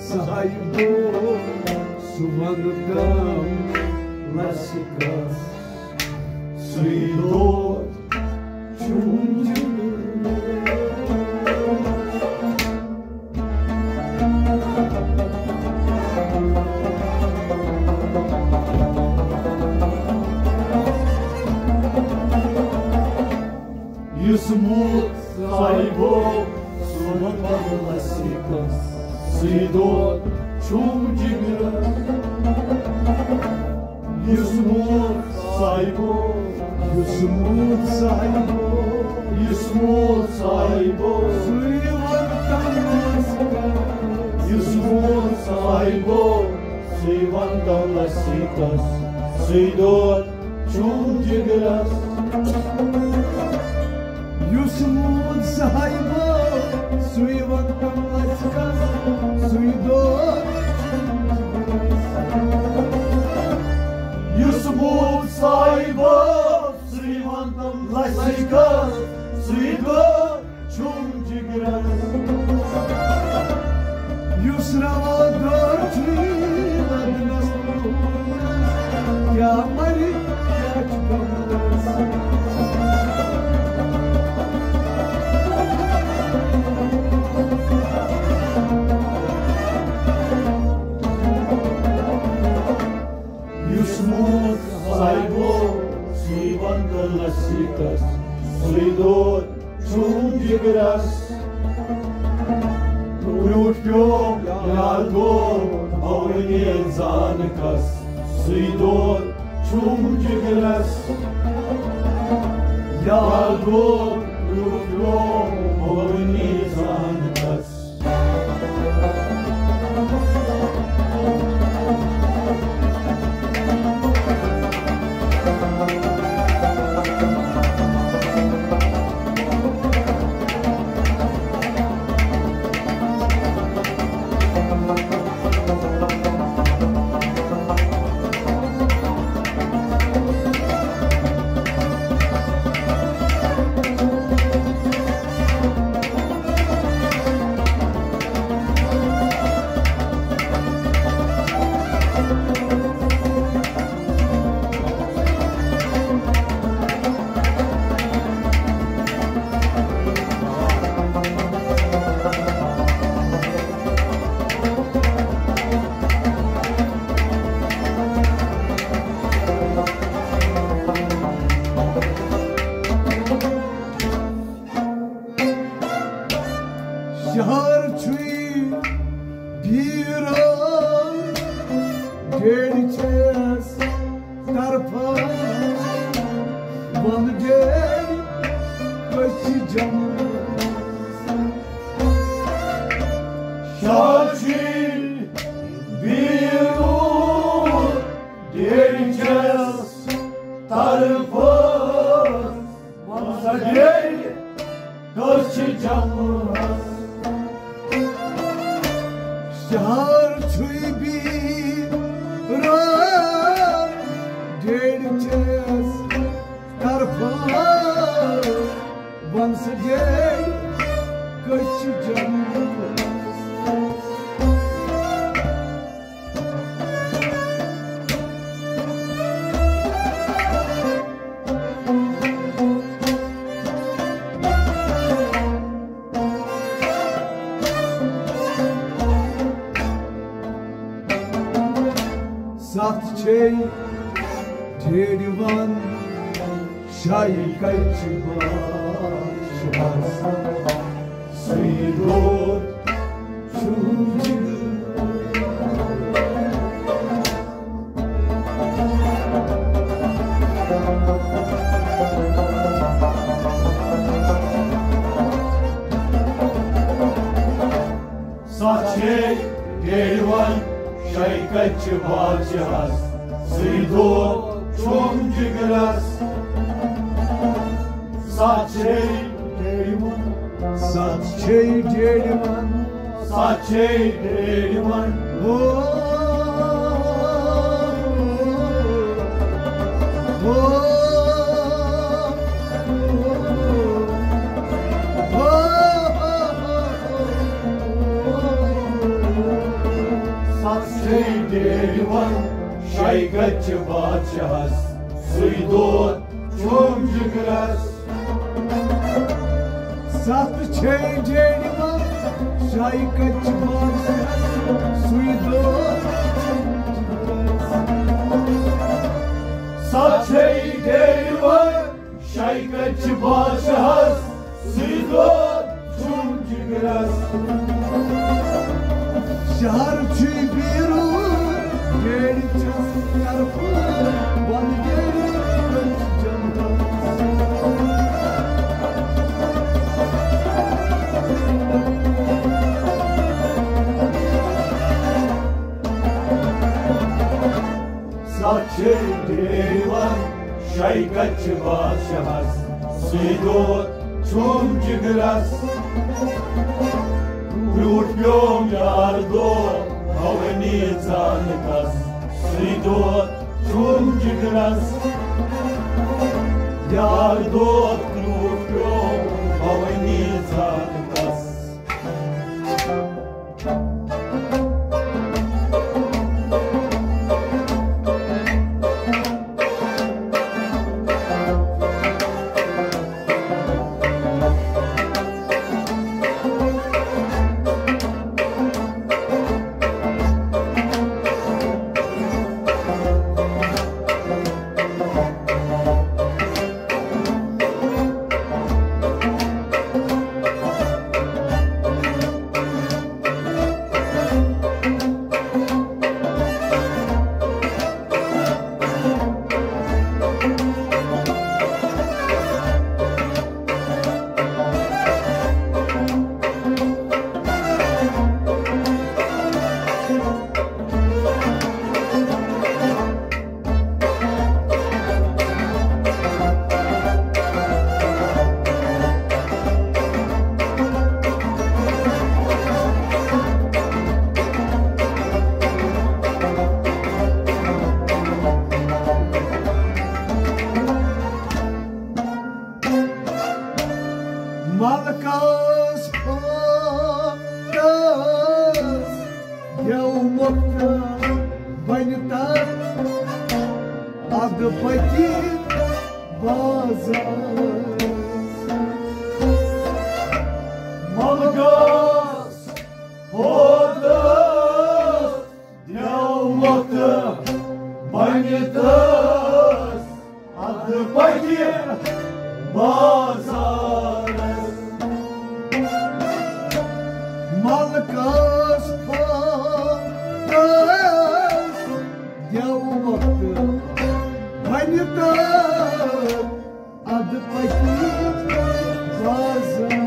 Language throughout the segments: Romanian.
sahibo suvantam lasikas suidor chunju Yusmut sahibo suvantam lasikas suidor chunju Yusmut sahibo Yusmut sahibo Yusmut sahibo suvantam lasikas Yusmut sahibo suvantam lasikas suidor chunjigras Yusmut sahibo suvantam lasikas suidor Yusmut sahibo suvantam lasikas suidor chunjigras Yusrava dorchiladnas kya mari kya chukmas Yusmut sahibo suvantam lasikas suidor chunjigras Rufio yargo avnien zankas suidor chunjigras yargo rufio avnien zankas Shahar chui bira dediches tarfa bande kachi jam Shahar chui bira dediches tarfa bande kachi jam Shahar chui bira dediches tarfa once again kachi jam Sat çey Cedivan Şay kayçı başmaz Suydor Çucuk Sat çey Cedivan Şaykatçı balcaz, suydor çumcugras, saçey deliman, saçey deliman, saçey deliman. Satsei delivan, şaykatçı bahças, suydot çumcu gras. Satsei delivan, şaykatçı bahças, suydot Satsei delivan, şaykatçı bahças, suydot çumcu gras. Şahar çibiru, geri ças yarpı, van geri candas. Saçı derivan, şaykatçı başahas, suydot çumcu gras. Plutbiom yardo, havenița necas, suidot çumcu gras. Yardot plutbiom, havenița necas. Malkas patas, eu mokta vanitar, adı paket bazar. Malkas patas, eu mokta vanitar, adı paket bazar. Malkas patas, eu mokta vanitar, adı paket bazar.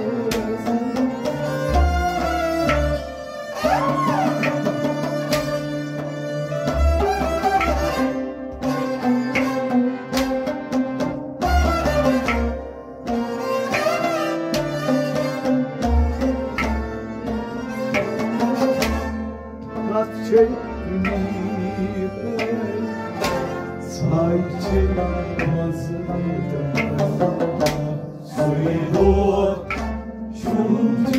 Saçı nipe, saçı mazıda, suydot çumcu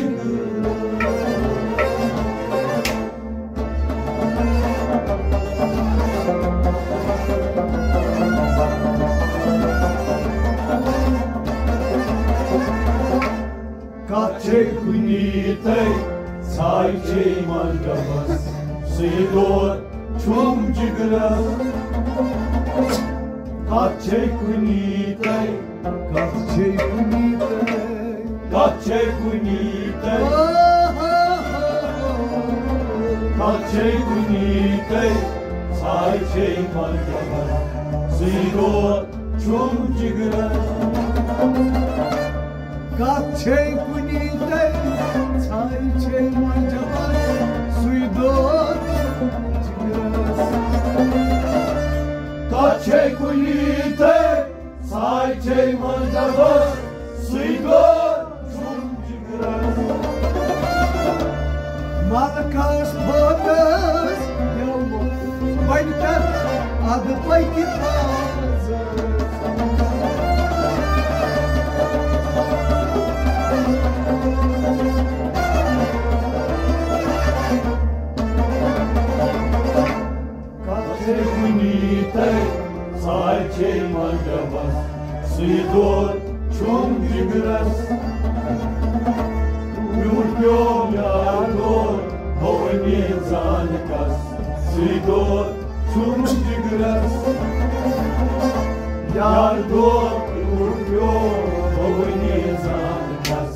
Kaçe kunitei, saçı mazgabas. Suydot çumcu gras. Kaçe kunitei, kaçe kunitei, kaçe kunitei, kaçe kunitei, saçe mazgabas. Suydot çumcu gras. Kaçe kunitei, saçe mazgabas. Suydot Kaçe kunitei, saçe mazgabas, suydot çumcu gras. Malkas patas, eu vanitar, adı paket bazar. unite, sai cei mai găbas, să-i dor cium digras. Iurpiom iar dor, povănița necas, să-i dor cium digras. Iar dor, iurpiom, povănița necas.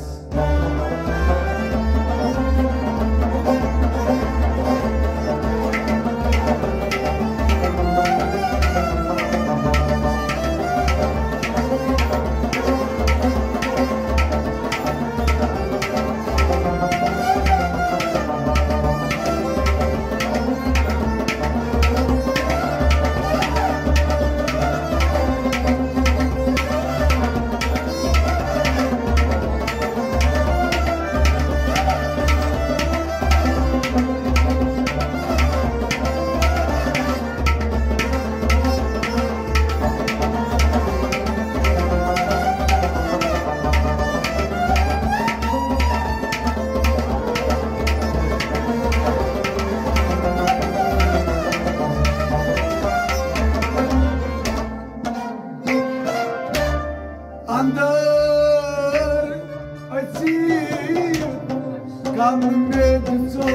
Andar açır kanım ediso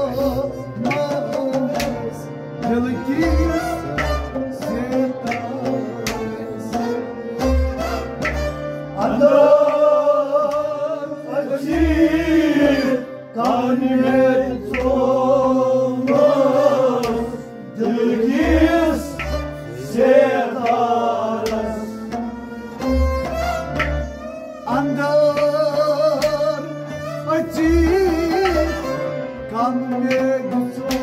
manes delikis setares. Andar açır kanım ediso manes delikis setares. Andar açık kanmediso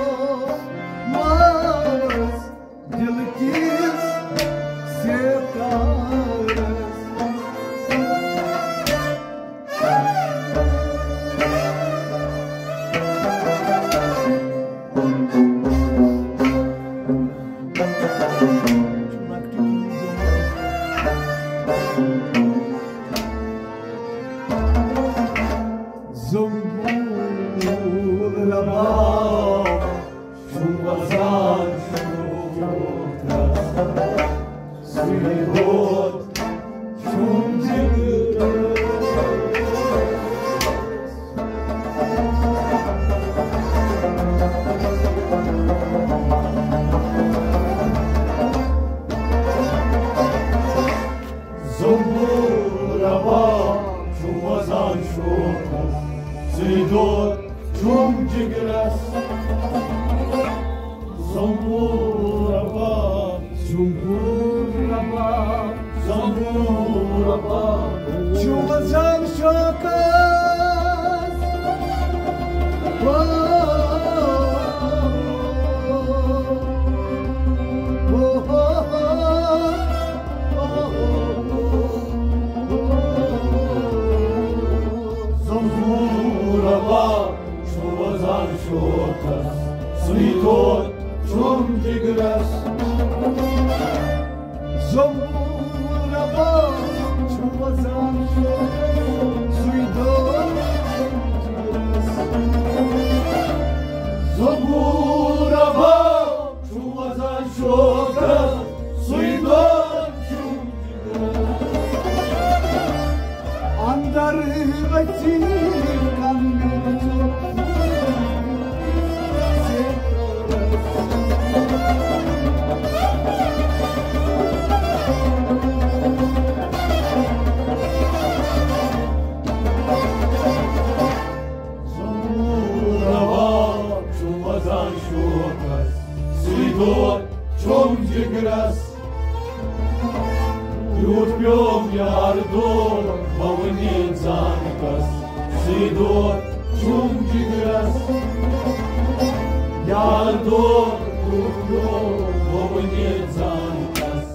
mas dilkis setares. Zumbul rabab, shumazan shumkas, suihot shumjigras. Zumbul rabab, shumazan shumkas, suihot shumjigras. Zumbul rabab, shumazan shumkas. Shumazan shumkas, suihot shumjigras. Zumbul rabab, shumazan shumkas, suihot shumjigras. Zumbul rabab, shumazan shumkas, suihot shumjigras. Andar açık kanmediso suihot shumjigras. Iurpiom iar dor, povănița necas, să-i dor shumjigras. Iar dor, iurpiom, povănița necas.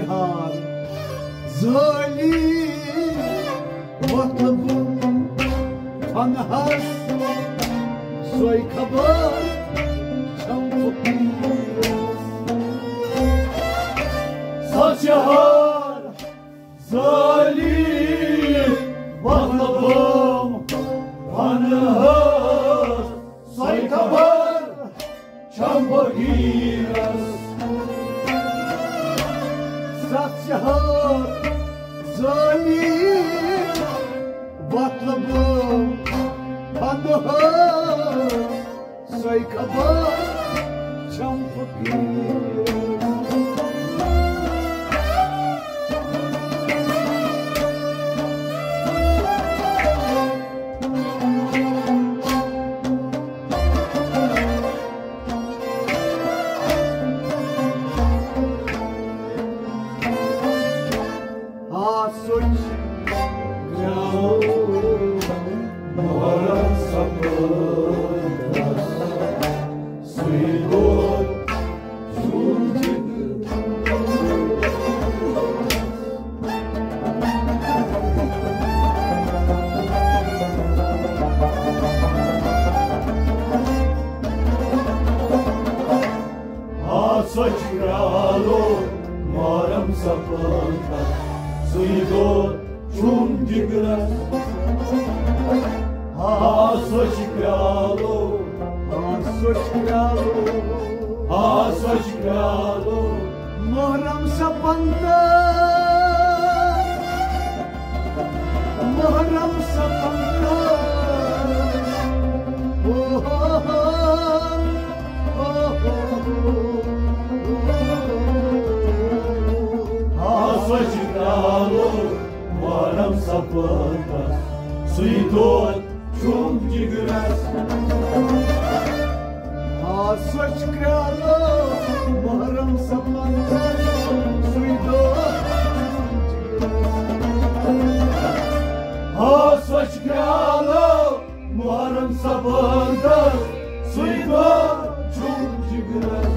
Satshihar Zali Matlabım Tanhas Soy kabar Satshihar Zalim Matlabım Tanhas Soy kabar Çambagiras Satshihar Zalim Matlabım Tanhas Soy kabar Çambagiras Сочкало морем заплата, суидот чумдиграс. Сочкало, сочкало, Muharrem sapanda Muharrem sapanda Oh, oh, oh, сочкало морем заплата, суидот чумдиграс. Сочкало Muharrem sapanda Suidot Сочкало морем заплата, суидот чумдиграс.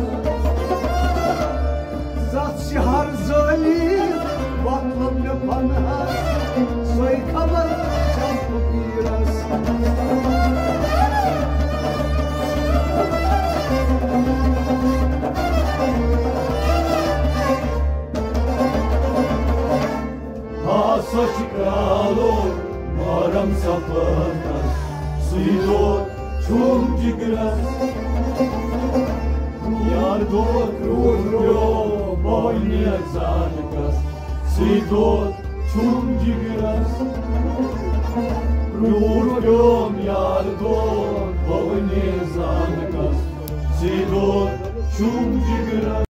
Satshihar Zalim Matlabım Tanhas Soy kabar Çambagiras Сочкало морем заплата, суидот чумдиграс. Yardot kruvjo bojnje zanekas, suidot čumdžigras. Kruvjom yardot bojnje zanekas, suidot čumdžigras.